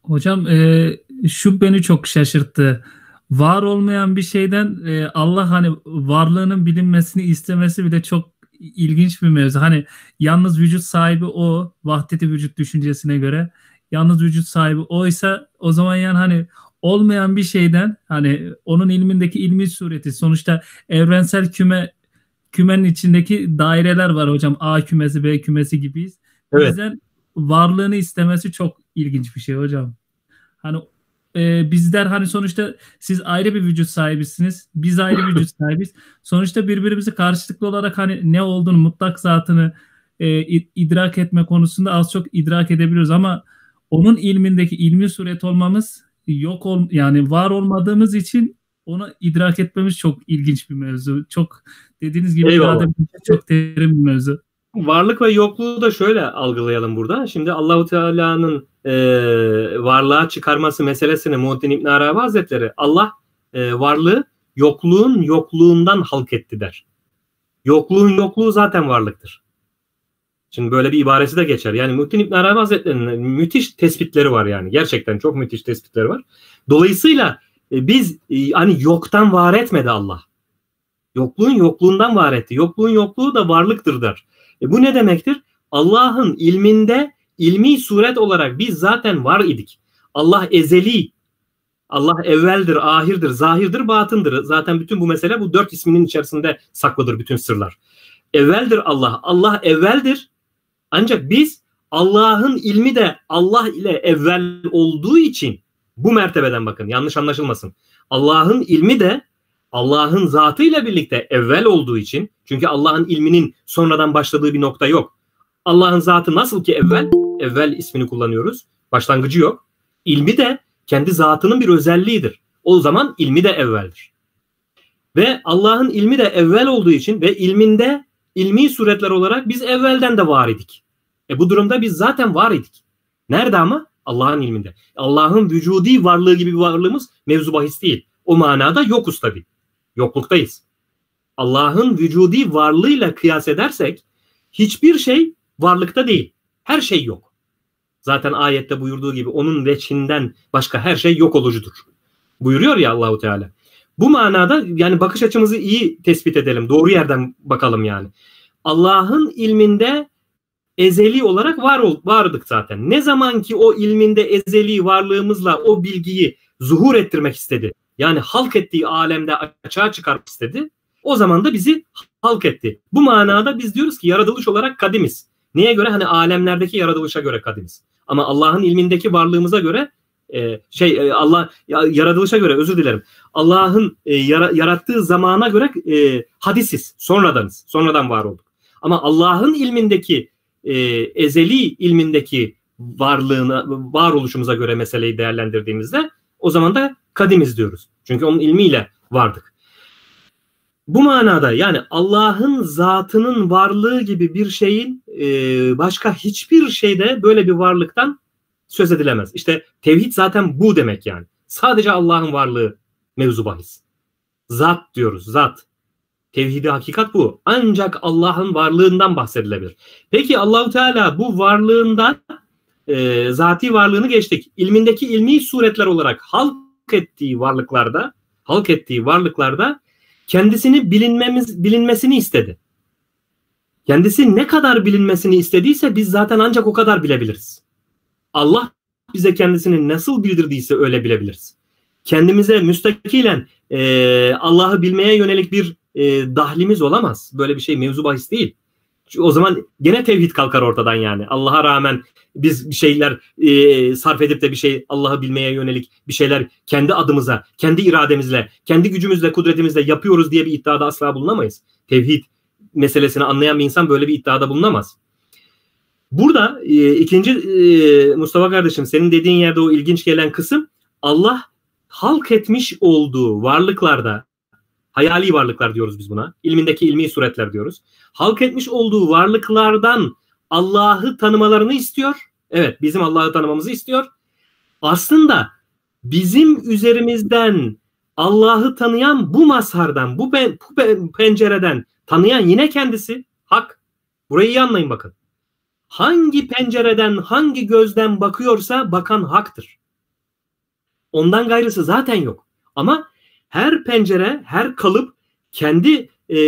Hocam şu beni çok şaşırttı. Var olmayan bir şeyden Allah hani varlığının bilinmesini istemesi bile çok ilginç bir mevzu. Hani yalnız vücut sahibi o, vahdeti vücut düşüncesine göre yalnız vücut sahibi oysa o zaman yani hani olmayan bir şeyden hani onun ilmindeki ilmi sureti sonuçta evrensel kümenin içindeki daireler var hocam. A kümesi, B kümesi gibiyiz. Evet. Bizden varlığını istemesi çok ilginç bir şey hocam. Hani bizler hani sonuçta siz ayrı bir vücut sahibisiniz. Biz ayrı bir vücut sahibiz. Sonuçta birbirimizi karşılıklı olarak hani ne olduğunu mutlak zatını idrak etme konusunda az çok idrak edebiliyoruz ama onun ilmindeki ilmi suret olmamız yani var olmadığımız için onu idrak etmemiz çok ilginç bir mevzu. Çok dediğiniz gibi irade Eyvallah. çok derin bir mevzu. Varlık ve yokluğu da şöyle algılayalım burada. Şimdi Allahu Teala'nın varlığa çıkarması meselesini Muhittin İbn Arabi Hazretleri Allah varlığı yokluğun yokluğundan halk etti der. Yokluğun yokluğu zaten varlıktır. Şimdi böyle bir ibaresi de geçer. Yani Muhittin İbn Arabi Hazretleri'nin müthiş tespitleri var yani. Gerçekten çok müthiş tespitleri var. Dolayısıyla biz hani yoktan var etmedi Allah. Yokluğun yokluğundan var etti. Yokluğun yokluğu da varlıktır der. Bu ne demektir? Allah'ın ilminde ilmi suret olarak biz zaten var idik. Allah ezeli, Allah evveldir, ahirdir, zahirdir, batındır. Zaten bütün bu mesele bu dört isminin içerisinde saklıdır bütün sırlar. Evveldir Allah, Allah evveldir. Ancak biz Allah'ın ilmi de Allah ile evvel olduğu için bu mertebeden bakın yanlış anlaşılmasın. Allah'ın ilmi de Allah'ın zatıyla birlikte evvel olduğu için çünkü Allah'ın ilminin sonradan başladığı bir nokta yok. Allah'ın zatı nasıl ki evvel, evvel ismini kullanıyoruz. Başlangıcı yok. İlmi de kendi zatının bir özelliğidir. O zaman ilmi de evveldir. Ve Allah'ın ilmi de evvel olduğu için ve ilminde ilmi suretler olarak biz evvelden de var idik. Bu durumda biz zaten var idik. Nerede ama? Allah'ın ilminde. Allah'ın vücudi varlığı gibi bir varlığımız mevzu bahis değil. O manada yokuz tabii. Yokluktayız. Allah'ın vücudi varlığıyla kıyas edersek hiçbir şey varlıkta değil. Her şey yok. Zaten ayette buyurduğu gibi onun veçhinden başka her şey yok olucudur. Buyuruyor ya Allahu Teala. Bu manada yani bakış açımızı iyi tespit edelim. Doğru yerden bakalım yani. Allah'ın ilminde ezeli olarak vardık zaten. Ne zaman ki o ilminde ezeli varlığımızla o bilgiyi zuhur ettirmek istedi. Yani halk ettiği alemde açığa çıkarmak istedi. O zaman da bizi halk etti. Bu manada biz diyoruz ki yaratılış olarak kadimiz. Neye göre? Hani alemlerdeki yaratılışa göre kadimiz. Ama Allah'ın ilmindeki varlığımıza göre Allah yaratılışa göre özür dilerim. Allah'ın yarattığı zamana göre hadisiz. Sonradanız. Sonradan var olduk. Ama Allah'ın ilmindeki ezeli ilmindeki varoluşumuza göre meseleyi değerlendirdiğimizde o zaman da kadimiz diyoruz. Çünkü onun ilmiyle vardık. Bu manada yani Allah'ın zatının varlığı gibi bir şeyin başka hiçbir şeyde böyle bir varlıktan söz edilemez. İşte tevhid zaten bu demek yani. Sadece Allah'ın varlığı mevzu bahis. Zat diyoruz, zat. Tevhidi hakikat bu. Ancak Allah'ın varlığından bahsedilebilir. Peki Allahu Teala bu varlığından zati varlığını geçtik. İlmindeki ilmi suretler olarak halk ettiği varlıklarda kendisini bilinmesini istedi. Kendisi ne kadar bilinmesini istediyse biz zaten ancak o kadar bilebiliriz. Allah bize kendisini nasıl bildirdiyse öyle bilebiliriz. Kendimize müstakilen Allah'ı bilmeye yönelik bir dahlimiz olamaz. Böyle bir şey mevzu bahis değil. O zaman gene tevhid kalkar ortadan yani. Allah'a rağmen biz bir şeyler sarf edip de bir şey Allah'ı bilmeye yönelik bir şeyler kendi adımıza, kendi irademizle, kendi gücümüzle, kudretimizle yapıyoruz diye bir iddiada asla bulunamayız. Tevhid meselesini anlayan bir insan böyle bir iddiada bulunamaz. Burada ikinci Mustafa kardeşim senin dediğin yerde o ilginç gelen kısım Allah halk etmiş olduğu varlıklarda hayali varlıklar diyoruz biz buna. İlmindeki ilmi suretler diyoruz. Halk etmiş olduğu varlıklardan Allah'ı tanımalarını istiyor. Evet, bizim Allah'ı tanımamızı istiyor. Aslında bizim üzerimizden Allah'ı tanıyan bu mazhardan, bu pencereden tanıyan yine kendisi hak. Burayı iyi anlayın bakın. Hangi pencereden, hangi gözden bakıyorsa bakan haktır. Ondan gayrısı zaten yok. Ama her pencere, her kalıp kendi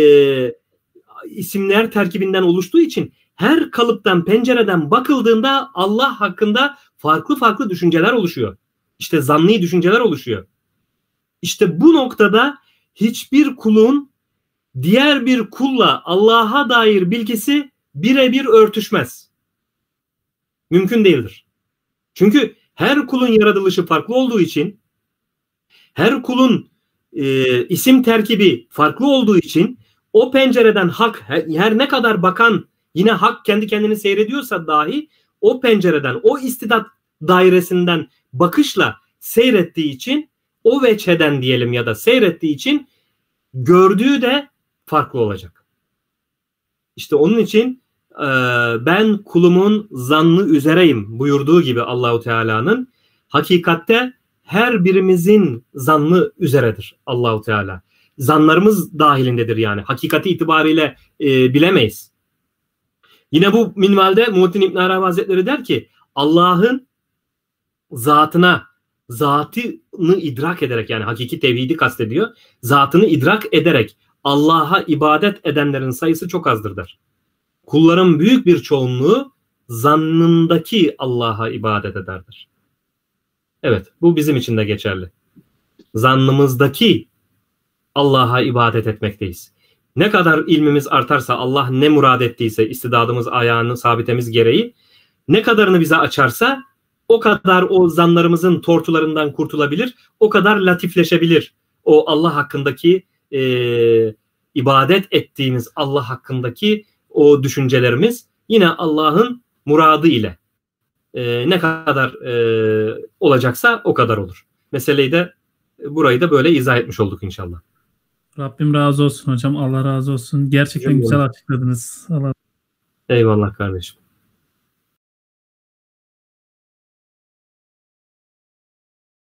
isimler terkibinden oluştuğu için her kalıptan, pencereden bakıldığında Allah hakkında farklı farklı düşünceler oluşuyor. İşte zanni düşünceler oluşuyor. İşte bu noktada hiçbir kulun diğer bir kulla Allah'a dair bilgisi birebir örtüşmez. Mümkün değildir. Çünkü her kulun yaratılışı farklı olduğu için, her kulun isim terkibi farklı olduğu için o pencereden hak her ne kadar bakan yine hak kendi kendini seyrediyorsa dahi o pencereden, o istidat dairesinden bakışla seyrettiği için, o veçheden diyelim ya da seyrettiği için gördüğü de farklı olacak. İşte onun için ben kulumun zannı üzereyim buyurduğu gibi Allahu Teala'nın, hakikatte her birimizin zannı üzeredir Allahu Teala. Zanlarımız dahilindedir yani. Hakikati itibariyle bilemeyiz. Yine bu minvalde Muhittin İbn Arabi Hazretleri der ki Allah'ın zatına, zatını idrak ederek, yani hakiki tevhidi kastediyor. Zatını idrak ederek Allah'a ibadet edenlerin sayısı çok azdır der. Kulların büyük bir çoğunluğu zannındaki Allah'a ibadet ederdir. Evet, bu bizim için de geçerli. Zannımızdaki Allah'a ibadet etmekteyiz. Ne kadar ilmimiz artarsa, Allah ne murad ettiyse, istidadımız, ayağını sabitemiz gereği ne kadarını bize açarsa o kadar o zanlarımızın tortularından kurtulabilir, o kadar latifleşebilir. O Allah hakkındaki ibadet ettiğimiz Allah hakkındaki o düşüncelerimiz yine Allah'ın muradı ile ne kadar olacaksa o kadar olur. Meseleyi de burayı da böyle izah etmiş olduk inşallah. Rabbim razı olsun hocam. Allah razı olsun. Gerçekten güzel açıkladınız. Allah. Eyvallah kardeşim.